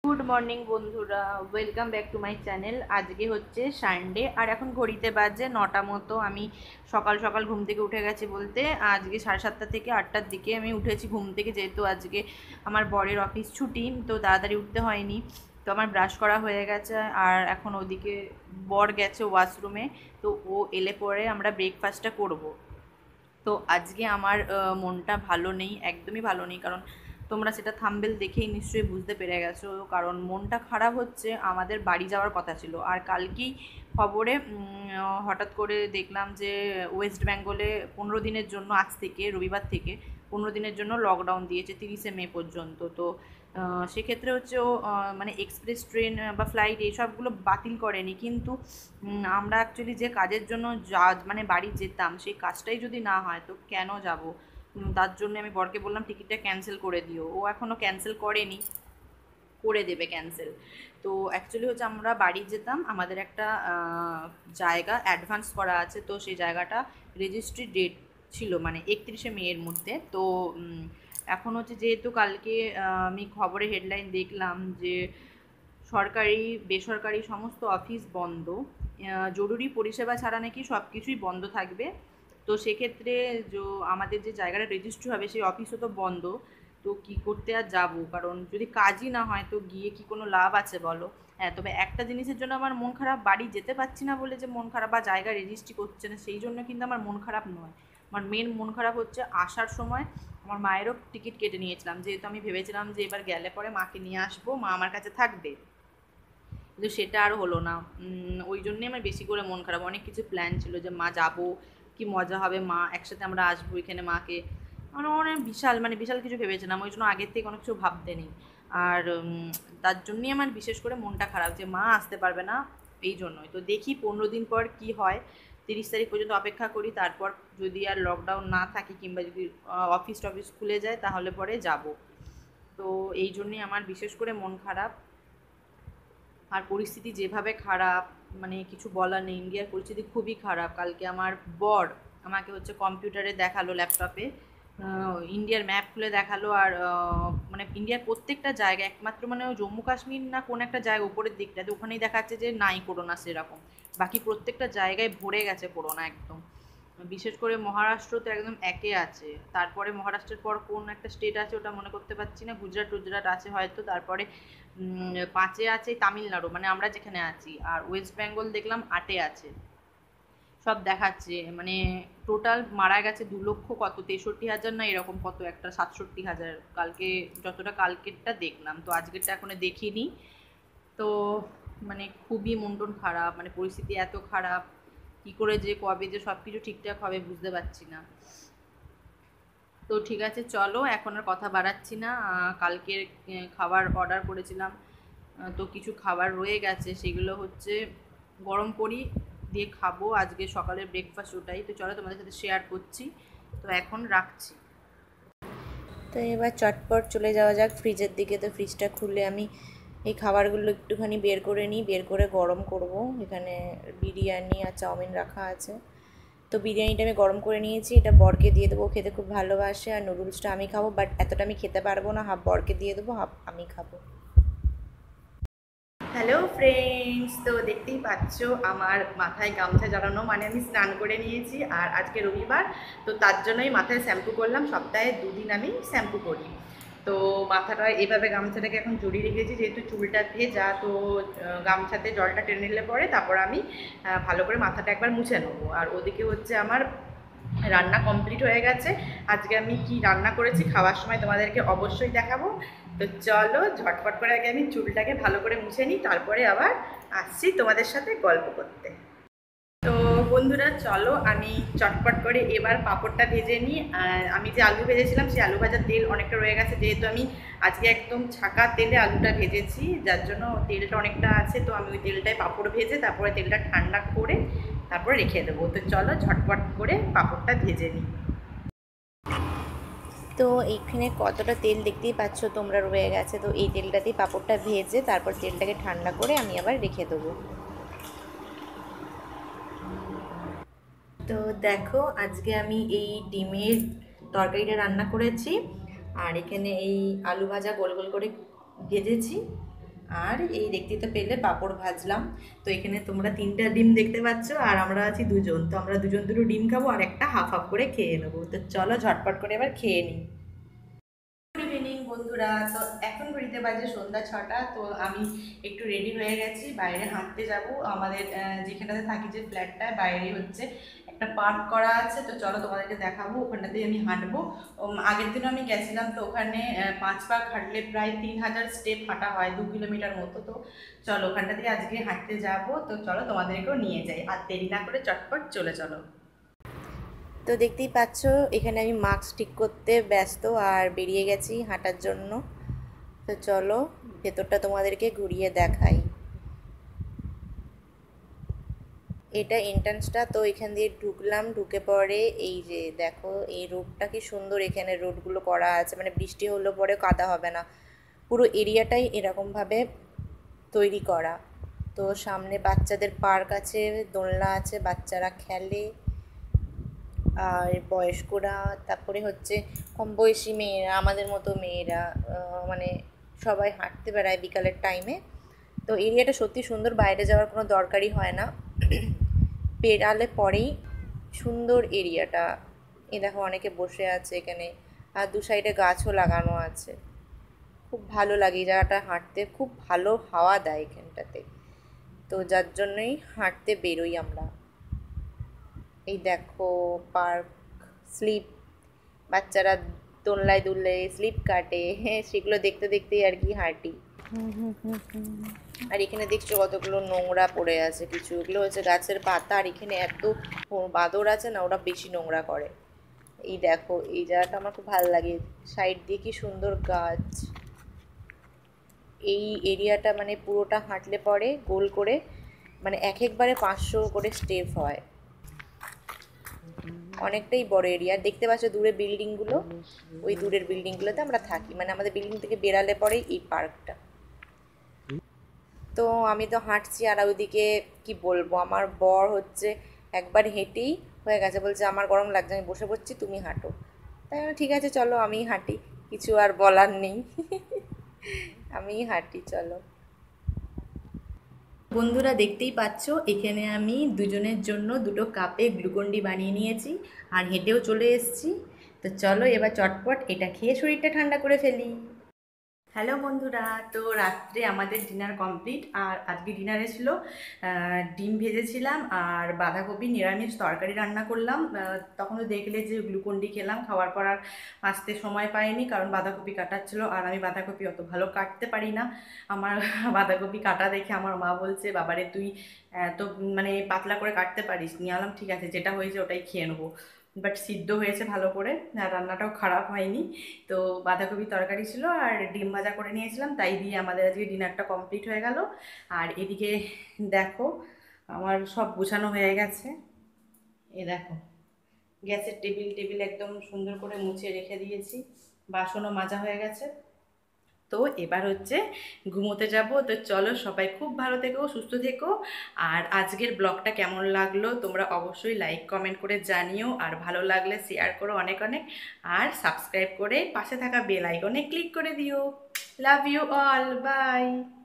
Good morning বন্ধুরা, welcome back to my channel. আজকে হচ্ছে সানডে আর এখন ঘড়িতে বাজে 9টা মতো। আমি সকাল সকাল ঘুম থেকে উঠে গেছি বলতে আজকে 7:30 থেকে 8টার দিকে আমি উঠেছি ঘুম থেকে, যেহেতু আজকে আমার বরের অফিস ছুটি, তো তাড়াতাড়ি উঠতে হয়নি। তো আমার ব্রাশ করা হয়ে গেছে আর এখন ওদিকে বর গেছে ওয়াশরুমে। তো ও এলে পরে আমরা ব্রেকফাস্টটা করব। তো আজকে আমার মনটা ভালো নেই, একদমই ভালো নেই, কারণ তোমরা সেটা থাম্বনেল দেখেই নিশ্চয়ই বুঝতে পেরে গেছো। কারণ মনটা খারাপ হচ্ছে, আমাদের বাড়ি যাওয়ার কথা ছিল। আর কালকেই খবরে হঠাৎ করে দেখলাম যে ওয়েস্ট বেঙ্গলে 15 দিনের জন্য, আজ থেকে রবিবার থেকে 15 দিনের জন্য লকডাউন দিয়েছে 30শে মে পর্যন্ত। তো সেক্ষেত্রে হচ্ছে ও মানে এক্সপ্রেস ট্রেন বা ফ্লাইট এইসবগুলো বাতিল করেনি, কিন্তু আমরা অ্যাকচুয়ালি যে কাজের জন্য যা মানে বাড়ি যেতাম সেই কাজটাই যদি না হয় তো কেন যাব। তার জন্য আমি বরকে বললাম টিকিটটা ক্যান্সেল করে দিও। ও এখনও ক্যান্সেল করেনি, করে দেবে ক্যান্সেল। তো অ্যাকচুয়ালি হচ্ছে আমরা বাড়ি যেতাম, আমাদের একটা জায়গা অ্যাডভান্স করা আছে, তো সেই জায়গাটা রেজিস্ট্রি ডেট ছিল মানে 31শে মে এর মধ্যে। তো এখন হচ্ছে যেহেতু কালকে আমি খবরে হেডলাইন দেখলাম যে সরকারি বেসরকারি সমস্ত অফিস বন্ধ, জরুরি পরিষেবা ছাড়া নাকি সব কিছুই বন্ধ থাকবে। তো সেক্ষেত্রে আমাদের যে জায়গাটা রেজিস্ট্রি হবে সেই অফিসও তো বন্ধ। তো কী করতে আর যাবো, কারণ যদি কাজই না হয় তো গিয়ে কি কোনো লাভ আছে বলো। হ্যাঁ, তবে একটা জিনিসের জন্য আমার মন খারাপ, বাড়ি যেতে পারছি না বলে যে মন খারাপ, বা জায়গা রেজিস্ট্রি করছে না সেই জন্য কিন্তু আমার মন খারাপ নয়। আমার মেন মন খারাপ হচ্ছে আসার সময় আমার মায়েরও টিকিট কেটে নিয়েছিলাম, যেহেতু আমি ভেবেছিলাম যে এবার গেলে পরে মাকে নিয়ে আসবো, মা আমার কাছে থাকবে, কিন্তু সেটা আর হলো না। ওই জন্যই আমার বেশি করে মন খারাপ। অনেক কিছু প্ল্যান ছিল যে মা যাবো, কি মজা হবে, মা একসাথে আমরা আসবো এখানে মাকে, মানে অনেক বিশাল মানে বিশাল কিছু ভেবেছিলাম। ওই জন্য আগের থেকে অনেক কিছু ভাবতে নেই। আর তার জন্যই আমার বিশেষ করে মনটা খারাপ যে মা আসতে পারবে না, এই জন্যই। তো দেখি 15 দিন পর কি হয়, 30 তারিখ পর্যন্ত অপেক্ষা করি, তারপর যদি আর লকডাউন না থাকে কিংবা যদি অফিস টফিস খুলে যায় তাহলে পরে যাব। তো এই জন্যই আমার বিশেষ করে মন খারাপ। আর পরিস্থিতি যেভাবে খারাপ, মানে কিছু বলার নেই, ইন্ডিয়ার পরিস্থিতি খুবই খারাপ। কালকে আমার বর আমাকে হচ্ছে কম্পিউটারে দেখালো, ল্যাপটপে ইন্ডিয়ার ম্যাপ খুলে দেখালো। আর মানে ইন্ডিয়ার প্রত্যেকটা জায়গা, একমাত্র মানে ওই জম্মু কাশ্মীর না কোন একটা জায়গা উপরের দিকটাতে, ওখানেই দেখাচ্ছে যে নাই করোনা সেরকম, বাকি প্রত্যেকটা জায়গায় ভরে গেছে করোনা একদম। বিশেষ করে মহারাষ্ট্র তো একদম একে আছে, তারপরে মহারাষ্ট্রের পর কোন একটা স্টেট আছে ওটা মনে করতে পারছি না, গুজরাট টুজরাট আছে হয়তো, তারপরে 5-এ আছে তামিলনাড়ু মানে আমরা যেখানে আছি, আর ওয়েস্ট বেঙ্গল দেখলাম 8-এ আছে। সব দেখাচ্ছে মানে টোটাল মারা গেছে 2 লক্ষ কত 63,000 না এরকম কত একটা 67,000 কালকে, যতটা কালকেরটা দেখলাম, তো আজকেরটা এখনো দেখিনি। তো মানে খুবই মন টন খারাপ, মানে পরিস্থিতি এত খারাপ, কি করে যে কবে যে সব কিছু ঠিকঠাক হবে বুঝতে পারছি না। তো ঠিক আছে, চলো এখন আর কথা বাড়াচ্ছি না। কালকের খাবার অর্ডার করেছিলাম, তো কিছু খাবার রয়ে গেছে, সেগুলো হচ্ছে গরম করি দিয়ে খাবো। আজকে সকালের ব্রেকফাস্ট ওটাই, তো চলো তোমাদের সাথে শেয়ার করছি। তো এখন রাখছি। তো এবার চটপট চলে যাওয়া যাক ফ্রিজের দিকে। তো ফ্রিজটা খুলে আমি এই খাবারগুলো একটুখানি বের করে নিই, বের করে গরম করব। এখানে বিরিয়ানি আর চাউমিন রাখা আছে। তো বিরিয়ানিটা আমি গরম করে নিয়েছি, এটা বরকে দিয়ে দেবো, খেতে খুব ভালোবাসে। আর নুডলসটা আমি খাবো, বাট এতটা আমি খেতে পারবো না, হাফ বরকে দিয়ে দেবো, হাফ আমি খাবো। হ্যালো ফ্রেন্ডস, তো দেখতেই পাচ্ছ আমার মাথায় গামছা জড়ানো, মানে আমি স্নান করে নিয়েছি। আর আজকে রবিবার, তো তার জন্যই মাথায় শ্যাম্পু করলাম। সপ্তাহে 2 দিন আমি শ্যাম্পু করি। তো মাথাটা এভাবে গামছাটাকে এখন জড়িয়ে রেখেছি, যেহেতু চুলটা ভেজা, তো গামছাতে জলটা টেনে নিলে পরে তারপর আমি ভালো করে মাথাটা একবার মুছে নেবো। আর ওদিকে হচ্ছে আমার রান্না কমপ্লিট হয়ে গেছে। আজকে আমি কি রান্না করেছি খাওয়ার সময় তোমাদেরকে অবশ্যই দেখাবো। তো চলো ঝটপট করে আগে আমি চুলটাকে ভালো করে মুছে নিই, তারপরে আবার আসছি তোমাদের সাথে গল্প করতে। তো বন্ধুরা চলো আমি চটপট করে এবার পাঁপড়টা ভেজে নিই। আর আমি যে আলু ভেজেছিলাম সেই আলু ভাজার তেল অনেকটা রয়ে গেছে, যেহেতু আমি আজকে একদম ছাকা তেলে আলুটা ভেজেছি, যার জন্য তেলটা অনেকটা আছে। তো আমি ওই তেলটায় পাঁপড় ভেজে তারপরে তেলটা ঠান্ডা করে তারপরে রেখে দেবো। তো চলো ঝটপট করে পাঁপড়টা ভেজে নিই। তো এইখানে কতটা তেল দেখতেই পাচ্ছ তোমরা রয়ে গেছে। তো এই তেলটাতেই পাঁপড়টা ভেজে তারপর তেলটাকে ঠান্ডা করে আমি আবার রেখে দেবো। তো দেখো আজকে আমি এই ডিমের তরকারিটা রান্না করেছি, আর এখানে এই আলু ভাজা গোল গোল করে ভেজেছি। আর এই দেখতেই তো পেলে পাঁপড় ভাজলাম। তো এখানে তোমরা 3টা ডিম দেখতে পাচ্ছ, আর আমরা আছি 2জন। তো আমরা 2জন দুটো ডিম খাবো আর একটা হাফ হাফ করে খেয়ে নেবো। তো চলো ঝটপট করে এবার খেয়ে নিই। গুড ইভিনিং বন্ধুরা। তো এখন ঘড়িতে বাজে সন্ধ্যা 6টা। তো আমি একটু রেডি হয়ে গেছি, বাইরে হাঁটতে যাব। আমাদের যেখানটাতে থাকি, যে ফ্ল্যাটটায় বাইরে হচ্ছে একটা পার্ক করা আছে। তো চলো তোমাদেরকে দেখাবো, ওখানটাতেই আমি হাঁটবো। আগের দিনও আমি গেছিলাম, তো ওখানে 5 পাক হাঁটলে প্রায় 3000 স্টেপ হাঁটা হয়, 2 কিলোমিটার মতো। তো চলো ওখানটাতেই আজকে হাঁটতে যাব। তো চলো তোমাদেরকেও নিয়ে যাই, আর দেরি না করে চটপট চলে চলো। তো দেখতেই পাচ্ছ এখানে আমি মাস্ক ঠিক করতে ব্যস্ত আর বেরিয়ে গেছি হাঁটার জন্য। তো চলো ভেতরটা তোমাদেরকে ঘুরিয়ে দেখাই। এটা এন্ট্রান্সটা। তো এখান দিয়ে ঢুকলাম, ঢুকে পরে এই যে দেখো এই রোডটা কি সুন্দর। এখানে রোডগুলো করা আছে, মানে বৃষ্টি হলে পরে কাদা হবে না। পুরো এরিয়াটাই এরকমভাবে তৈরি করা। তো সামনে বাচ্চাদের পার্ক আছে, দোলনা আছে, বাচ্চারা খেলে। আর বয়স্করা, তারপরে হচ্ছে কম বয়সী মেয়েরা, আমাদের মতো মেয়েরা, মানে সবাই হাঁটতে বেড়ায় বিকালের টাইমে। তো এরিয়াটা সত্যি সুন্দর, বাইরে যাওয়ার কোনো দরকারই হয় না, পেরালে পরেই সুন্দর এরিয়াটা। এই দেখো অনেকে বসে আছে এখানে, আর দু সাইডে গাছও লাগানো আছে। খুব ভালো লাগে এই জায়গাটা হাঁটতে, খুব ভালো হাওয়া দেয় এখানটাতে। তো যার জন্যই হাঁটতে বেরোই আমরা। এই দেখো পার্ক, স্লিপ, বাচ্চারা দোলনায় দুললে স্লিপ কাটে, হ্যাঁ সেগুলো দেখতে দেখতেই আর কি হাঁটি। আর এখানে দেখছো কতগুলো নোংরা পড়ে আছে, কিছু এগুলো হচ্ছে গাছের পাতা। আর এখানে এত বাঁদর আছে না, ওরা বেশি নোংরা করে। এই দেখো এই জায়গাটা আমার খুব ভালো লাগে, সাইড দিয়ে কি সুন্দর গাছ। এই এরিয়াটা মানে পুরোটা হাঁটলে পরে গোল করে, মানে এক একবারে 500 করে স্টেপ হয়। অনেকটাই বড় এরিয়া। দেখতে পাচ্ছ দূরে বিল্ডিংগুলো, ওই দূরের বিল্ডিংগুলোতে আমরা থাকি, মানে আমাদের বিল্ডিং থেকে বেরালে পরেই এই পার্কটা। তো আমি তো হাঁটছি, আর ওইদিকে কি বলবো, আমার বর হচ্ছে একবার হেঁটেই হয়ে গেছে, বলছে আমার গরম লাগছে, আমি বসে পড়ছি, তুমি হাঁটো। তাই আমি ঠিক আছে চলো আমি হাঁটি, কিছু আর বলার নেই। আমি হাঁটি চলো। বন্ধুরা দেখতেই পাচ্ছ এখানে আমি 2জনের জন্য 2টো কাপে গ্লুকন্ডি বানিয়ে নিয়েছি, আর হেঁটেও চলে এসেছি। তো চলো এবার চটপট এটা খেয়ে শরীরটা ঠান্ডা করে ফেলি। হ্যালো বন্ধুরা, তো রাত্রে আমাদের ডিনার কমপ্লিট। আর আজকে ডিনারে ছিল ডিম ভেজেছিলাম আর বাঁধাকপি নিরামিষ তরকারি রান্না করলাম। তখনও দেখলে যে গ্লুকন্ডি খেলাম, খাওয়ার পর আর আসতে সময় পাইনি, কারণ বাঁধাকপি কাটাচ্ছিল, আর আমি বাঁধাকপি অত ভালো কাটতে পারি না। আমার বাঁধাকপি কাটা দেখে আমার মা বলছে, বাবারে তুই তো মানে পাতলা করে কাটতে পারিস। নিয়ে আলাম, ঠিক আছে যেটা হয়েছে ওটাই খেয়ে নেবো। বাট সিদ্ধ হয়েছে ভালো করে, আর রান্নাটাও খারাপ হয়নি। তো বাঁধাকপি তরকারি ছিল আর ডিম ভাজা করে নিয়েছিলাম, তাই দিয়ে আমাদের আজকে ডিনারটা কমপ্লিট হয়ে গেল। আর এদিকে দেখো আমার সব গোছানো হয়ে গেছে। এ দেখো গ্যাসের টেবিল টেবিল একদম সুন্দর করে মুছে রেখে দিয়েছি, বাসনও মাজা হয়ে গেছে। তো এবার হচ্ছে ঘুমোতে যাব। তো চলো সবাই খুব ভালো থেকো, সুস্থ থেকো। আর আজকের ব্লগটা কেমন লাগলো তোমরা অবশ্যই লাইক কমেন্ট করে জানিও, আর ভালো লাগলে শেয়ার করো অনেক অনেক, আর সাবস্ক্রাইব করে পাশে থাকা বেল আইকনে ক্লিক করে দিও। Love you all, by.